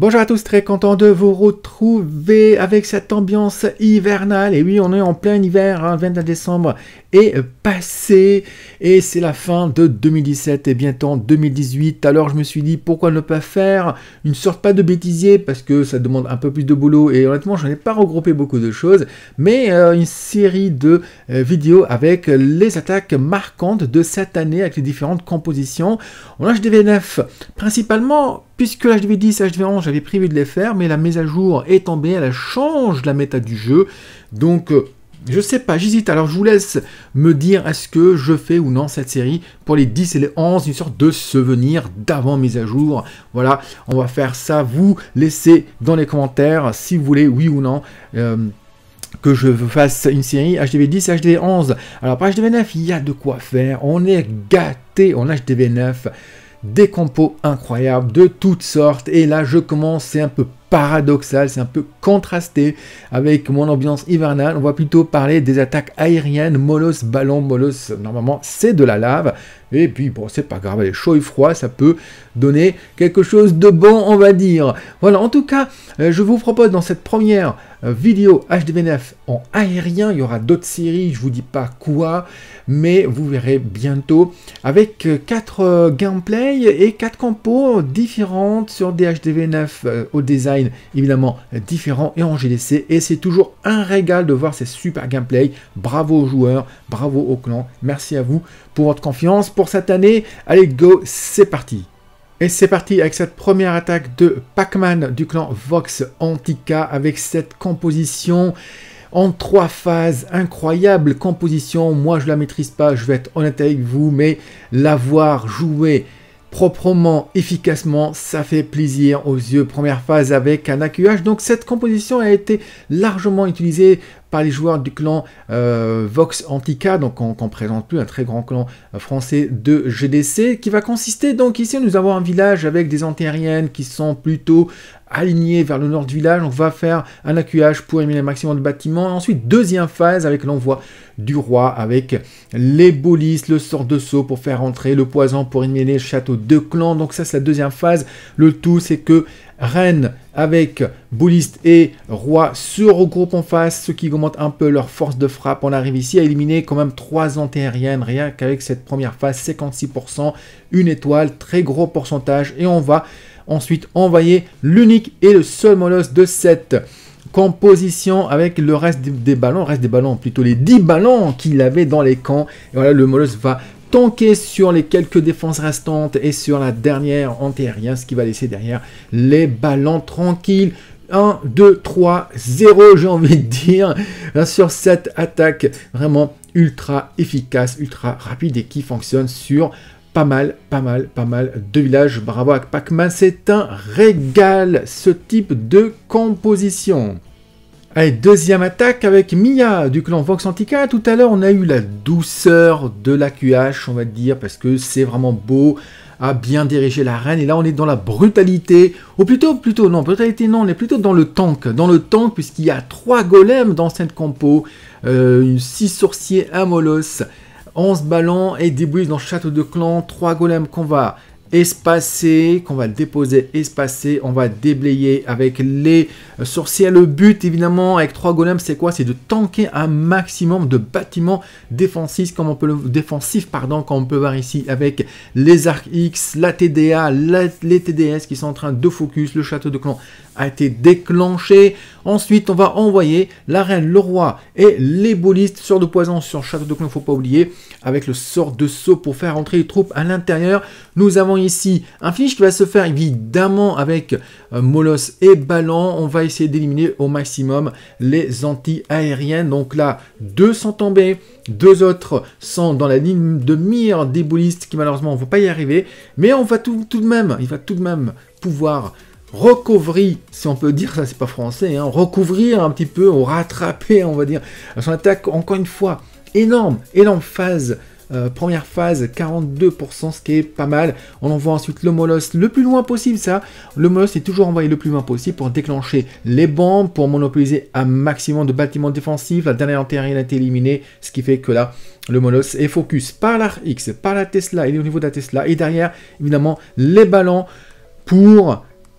Bonjour à tous, très content de vous retrouver avec cette ambiance hivernale. Et oui, on est en plein hiver, hein, 21 décembre est passé et c'est la fin de 2017 et bientôt en 2018. Alors je me suis dit pourquoi ne pas faire une sorte, pas de bêtisier parce que ça demande un peu plus de boulot et honnêtement je n'ai pas regroupé beaucoup de choses, mais une série de vidéos avec les attaques marquantes de cette année avec les différentes compositions. En HDV9 principalement, puisque l'HDV10 et HDV11 j'avais prévu de les faire, mais la mise à jour est tombée, elle change la méta du jeu, donc je sais pas, j'hésite. Alors je vous laisse me dire est-ce que je fais ou non cette série pour les 10 et les 11, une sorte de souvenir d'avant mise à jour. Voilà, on va faire ça, vous laissez dans les commentaires si vous voulez oui ou non que je fasse une série HDV10 et HDV11. Alors pour HDV9 il y a de quoi faire, on est gâté en HDV9. Des compos incroyables de toutes sortes et là je commence, c'est un peu paradoxal, c'est un peu contrasté avec mon ambiance hivernale. On va plutôt parler des attaques aériennes, molosses, ballons, molosses, normalement c'est de la lave et puis bon c'est pas grave, les chaud et froid ça peut donner quelque chose de bon on va dire. Voilà, en tout cas je vous propose dans cette première vidéo HDV9 en aérien, il y aura d'autres séries, je vous dis pas quoi, mais vous verrez bientôt avec 4 gameplays et 4 compos différentes sur des HDV9 au design évidemment différent et en GDC, et c'est toujours un régal de voir ces super gameplays. Bravo aux joueurs, bravo au clan, merci à vous pour votre confiance pour cette année. Allez go, c'est parti. Et c'est parti avec cette première attaque de Pac-Man du clan Vox Antica avec cette composition en 3 phases, incroyable composition. Moi je la maîtrise pas, je vais être honnête avec vous, mais l'avoir joué proprement, efficacement, ça fait plaisir aux yeux. Première phase avec un AQH, donc cette composition a été largement utilisée par les joueurs du clan Vox Antica, donc on ne présente plus, un très grand clan français de GDC, qui va consister, donc ici nous avons un village avec des antiaériennes qui sont plutôt alignées vers le nord du village. On va faire un AQH pour éliminer le maximum de bâtiments. Ensuite, deuxième phase avec l'envoi du roi, avec les bolis, le sort de saut pour faire entrer le poison pour éliminer le château de clan. Donc ça c'est la deuxième phase. Le tout c'est que reine avec bouliste et roi se regroupent en face, ce qui augmente un peu leur force de frappe. On arrive ici à éliminer quand même 3 antiaériennes, rien qu'avec cette première phase, 56%, une étoile, très gros pourcentage, et on va ensuite envoyer l'unique et le seul molosse de cette composition avec le reste des ballons, plutôt les 10 ballons qu'il avait dans les camps. Et voilà, le molosse va tanker sur les quelques défenses restantes et sur la dernière anti-aérien, ce qui va laisser derrière les ballons tranquilles. 1, 2, 3, 0, j'ai envie de dire, sur cette attaque vraiment ultra efficace, ultra rapide et qui fonctionne sur pas mal de villages. Bravo à Pac-Man, c'est un régal ce type de composition. Allez, deuxième attaque avec Mia du clan Vox Antica. Tout à l'heure, on a eu la douceur de l'AQH, on va dire, parce que c'est vraiment beau à bien diriger la reine. Et là, on est dans la brutalité. Ou plutôt, non, brutalité, non, on est plutôt dans le tank. Dans le tank, puisqu'il y a 3 golems dans cette compo, 6 sorciers, un molosse, 11 ballons et des bouilles dans le château de clan, 3 golems qu'on va espacer, qu'on va déposer espacé, on va déblayer avec les sorciers. Le but évidemment avec 3 golems c'est quoi? C'est de tanker un maximum de bâtiments défensifs comme on peut comme on peut voir ici avec les arcs X, la TDA, les TDS qui sont en train de focus. Le château de clan a été déclenché. Ensuite on va envoyer la reine, le roi et les bolistes, sort de poison sur château de clan, il ne faut pas oublier, avec le sort de saut pour faire entrer les troupes à l'intérieur. Nous avons ici un finish qui va se faire évidemment avec molosse et ballon. On va essayer d'éliminer au maximum les anti-aériennes. Donc là, 2 sont tombés, 2 autres sont dans la ligne de mire des bolistes qui malheureusement on ne va pas y arriver. Mais on va tout de même pouvoir recouvrir, si on peut dire ça, c'est pas français, hein, recouvrir un petit peu, ou rattraper, on va dire, son attaque, encore une fois, énorme phase, première phase, 42%, ce qui est pas mal. On envoie ensuite le molosse le plus loin possible, ça, le molosse est toujours envoyé le plus loin possible pour déclencher les bombes, pour monopoliser un maximum de bâtiments défensifs. La dernière anti-aérienne a été éliminée, ce qui fait que là, le molosse est focus par l'Arc X, par la Tesla, il est au niveau de la Tesla, et derrière, évidemment, les ballons pour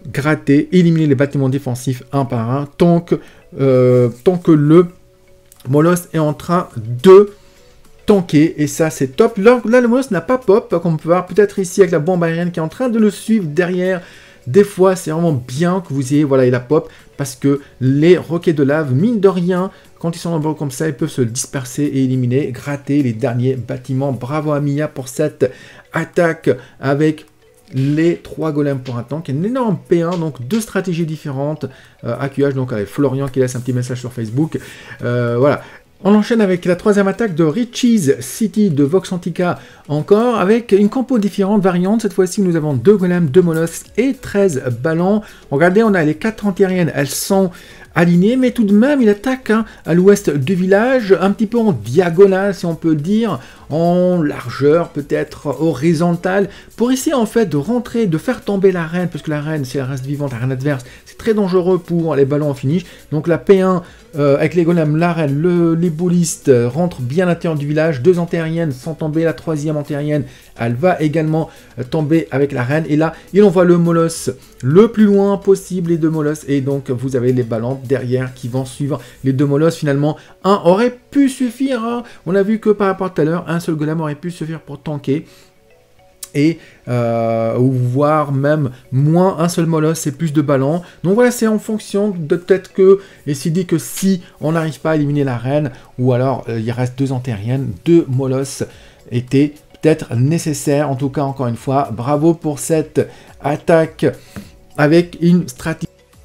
gratter, éliminer les bâtiments défensifs un par un, tant que le molosse est en train de tanker, et ça c'est top. Là le molosse n'a pas pop, comme on peut voir peut-être ici avec la bombe aérienne qui est en train de le suivre derrière. Des fois c'est vraiment bien que vous ayez, voilà, il a pop, parce que les roquets de lave, mine de rien, quand ils sont nombreux comme ça, ils peuvent se disperser et éliminer, gratter les derniers bâtiments. Bravo à Mia pour cette attaque avec les 3 golems pour un tank, un énorme P1, donc 2 stratégies différentes à QH, donc avec Florian qui laisse un petit message sur Facebook. Voilà. On enchaîne avec la 3e attaque de Richie's City de Vox Antica, encore avec une compo différente, variante. Cette fois-ci, nous avons 2 golems, 2 molosses et 13 ballons. Regardez, on a les 4 antiaériennes, elles sont alignées, mais tout de même, il attaque à l'ouest du village, un petit peu en diagonale, si on peut dire, en largeur, peut-être horizontale, pour essayer en fait de rentrer, de faire tomber la reine, parce que la reine, si elle reste vivante, la reine adverse, c'est très dangereux pour les ballons en finish. Donc la P1, avec les golems, la reine, les boulistes rentrent bien à l'intérieur du village, 2 antiaériennes sans tomber, la 3e antiaérienne, elle va également tomber avec la reine, et là, il envoie le molosse le plus loin possible, les 2 molosses, et donc vous avez les ballons derrière qui vont suivre les 2 molosses. Finalement, un aurait pu suffire, hein. On a vu que par rapport à tout à l'heure, un seul golem aurait pu suffire pour tanker, et ou voire même moins, un seul molosse et plus de ballons. Donc voilà, c'est en fonction de peut-être que, et s'il dit que si on n'arrive pas à éliminer la reine, ou alors il reste 2 antiaériennes, 2 molosses étaient peut-être nécessaires. En tout cas, encore une fois, bravo pour cette attaque avec une stratégie.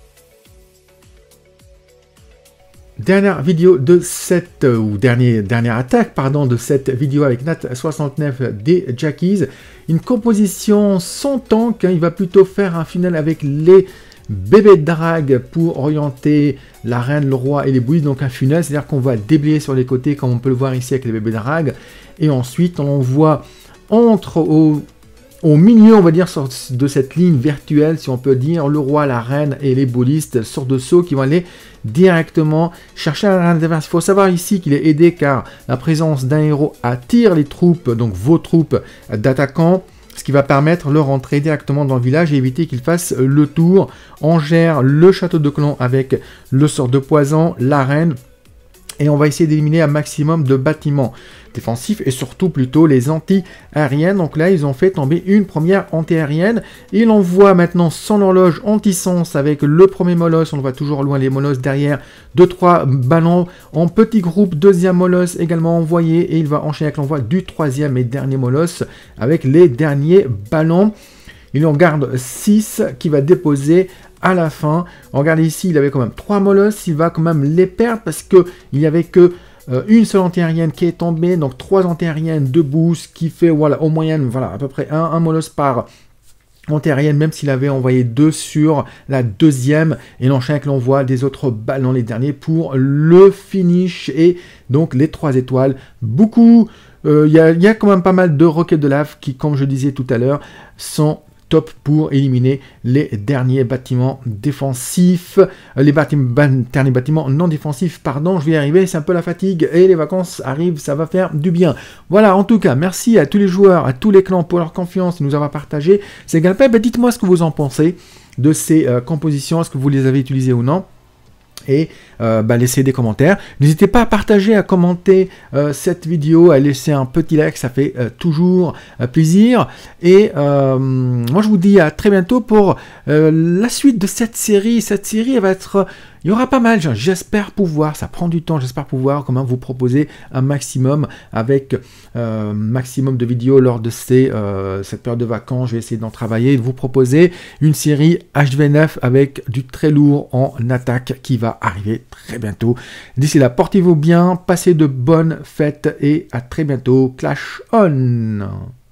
Dernière vidéo de cette, ou dernière attaque, pardon, de cette vidéo avec Nat69 des Jackies. Une composition sans tank, hein, il va plutôt faire un final avec les bébés de drague pour orienter la reine, le roi et les bouillies, donc un funnel, c'est-à-dire qu'on va déblayer sur les côtés, comme on peut le voir ici avec les bébés de drague, et ensuite on voit au milieu, on va dire, de cette ligne virtuelle, si on peut dire, le roi, la reine et les boulistes, sorte de sauts qui vont aller directement chercher la reine adverse. Il faut savoir ici qu'il est aidé car la présence d'un héros attire les troupes, donc vos troupes d'attaquants, ce qui va permettre leur entrée directement dans le village et éviter qu'ils fassent le tour. On gère le château de clan avec le sort de poison, la reine, et on va essayer d'éliminer un maximum de bâtiments défensifs et surtout plutôt les anti-aériennes. Donc là, ils ont fait tomber une première anti-aérienne. Et l'on voit maintenant son horloge anti-sens avec le premier molosse. On le voit toujours loin les molosses derrière. 2-3 ballons en petit groupe. Deuxième molosse également envoyé. Et il va enchaîner avec l'envoi du 3e et dernier molosse avec les derniers ballons. Il en garde 6 qui va déposer à la fin. Regardez ici, il avait quand même 3 molosses. Il va quand même les perdre parce qu'il n'y avait que une seule antiaérienne qui est tombée. Donc 3 antiaériennes de boost qui fait, voilà, en moyenne, voilà, à peu près un molosse par antiaérienne, même s'il avait envoyé 2 sur la 2e. Et l'enchaîne avec l'envoi des autres ballons, les derniers, pour le finish. Et donc les 3 étoiles. Beaucoup, il y a quand même pas mal de roquettes de lave qui, comme je disais tout à l'heure, sont top pour éliminer les derniers bâtiments défensifs, les derniers bâtiments non défensifs, pardon, je vais y arriver, c'est un peu la fatigue et les vacances arrivent, ça va faire du bien. Voilà, en tout cas, merci à tous les joueurs, à tous les clans pour leur confiance, nous avoir partagé ces gameplays. Dites-moi ce que vous en pensez de ces compositions, est-ce que vous les avez utilisées ou non? Et laissez des commentaires. N'hésitez pas à partager, à commenter cette vidéo, à laisser un petit like, ça fait toujours plaisir. Et moi je vous dis à très bientôt pour la suite de cette série. Cette série elle va être... Il y aura pas mal, j'espère pouvoir, ça prend du temps, j'espère pouvoir comment vous proposer un maximum avec maximum de vidéos lors de cette période de vacances. Je vais essayer d'en travailler et de vous proposer une série HV9 avec du très lourd en attaque qui va arriver très bientôt. D'ici là, portez-vous bien, passez de bonnes fêtes et à très bientôt. Clash on!